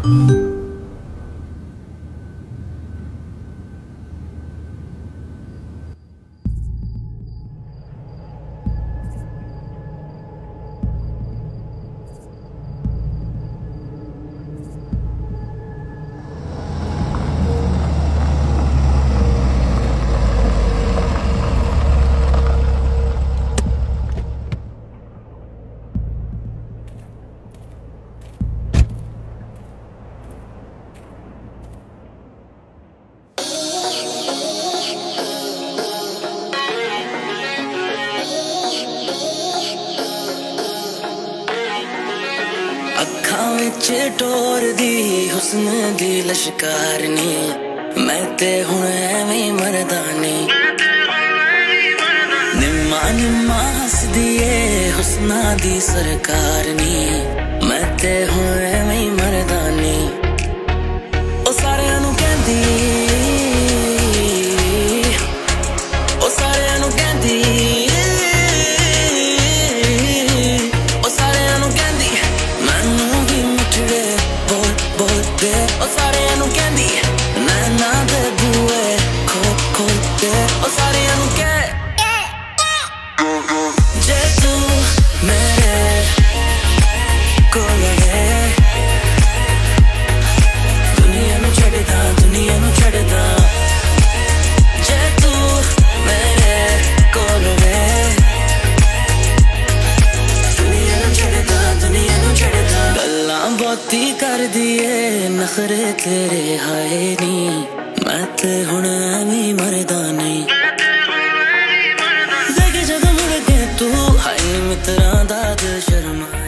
अखां विच टोर दी हुस्न दी लश्कारनी, मैं ते हुण ऐवें मरदानी। निम्मा निम्मा हसदी ए हुस्ना दी सरकारनी, मैं ते हुण ऐवें मरदानी। ओ सारेयां नूं कहंदी, ओ सारेयां नूं कहंदी, ओ सारेयां नूं कहंदी नैना दे बूए खोल खोल के। ओ सारेयां नूं कह जे तू मेरे कोल है, दुनिया नूं छड्डदा, दुनिया नूं छड्डदा। जे तू मेरे कोल है, दुनिया नूं छड्डदा, दुनिया नूं छड्डदा। गल्लां बहुती करदी ए नखरे तेरे हाय नी, मैं ते हुण ऐवें मरदा नहीं। वेख जदों मुड़ के तू हाय मित्रां दा दिल शर्मा।